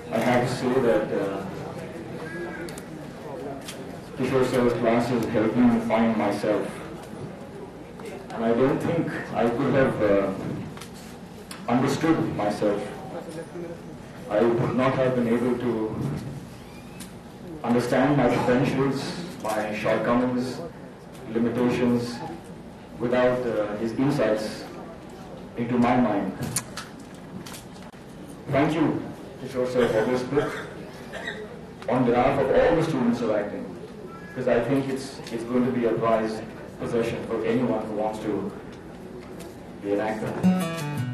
I have to say that Kishore sir's classes helped me find myself. And I don't think I could have understood myself. I would not have been able to understand my potentials, my shortcomings, limitations, without his insights into my mind. Thank you, Kishore sir, for this book on behalf of all the students of acting, because I think it's going to be a prized possession for anyone who wants to be an actor.